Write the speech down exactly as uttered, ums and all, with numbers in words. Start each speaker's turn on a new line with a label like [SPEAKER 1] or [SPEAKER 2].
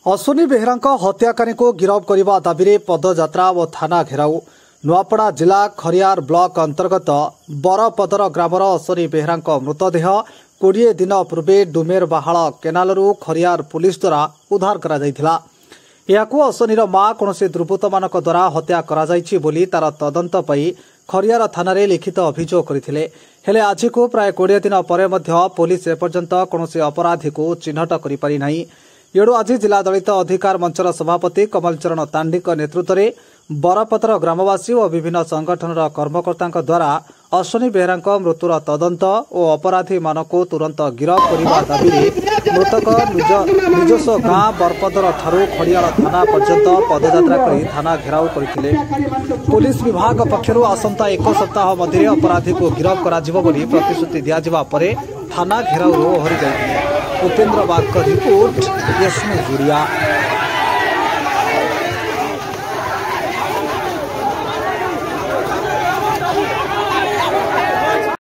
[SPEAKER 1] अश्विनी बेहेरा हत्याकारी को गिरफ्त करने दाबी पदयात्रा और थाना घेराव। नुआपड़ा जिला खरियार ब्लॉक अंतर्गत बरपदर ग्रामर अश्विनी बेहेरा मृतदेह कोड़े दिन पूर्वे डुमेर बाहाल केनालरू खरियार पुलिस द्वारा उद्धार करा जायथिला। याकू अश्विनीर मां कौन दुर्बृत्त मान द्वारा हत्या करा जायछि बोली तार तदंत पई खरियार थाना रे लिखित अभियोग करथिले। हेले आज को प्राय कोड़े दिन पर पुलिस एपर्यंत कौन अपराधी को चिन्हट करि पारि नाही। एणु आज जिला दलित अधिकार मंचर सभापति कमल चरण तांडी नेतृत्व में बरपदर ग्रामवासी और विभिन्न संगठन कर्मकर्ता द्वारा अश्विनी बेहेरा मृत्युर तदंत और अपराधी मान को तुरंत गिरफ्त करने दाबी मृतक निजस्व गाँ बरपदर ठारू खड़ियाल थाना पर्यंत पदयात्रा कर थाना घेराव करथिले। पुलिस विभाग पक्षर आसंता एक सप्ताह मध्य अपराधी को गिरफ्त करा बोली प्रतिश्रुति दिया पर थाना घेराव ओहरी जाइथिले। उपेन्द्र बाग का रिपोर्ट यशमू जुड़िया।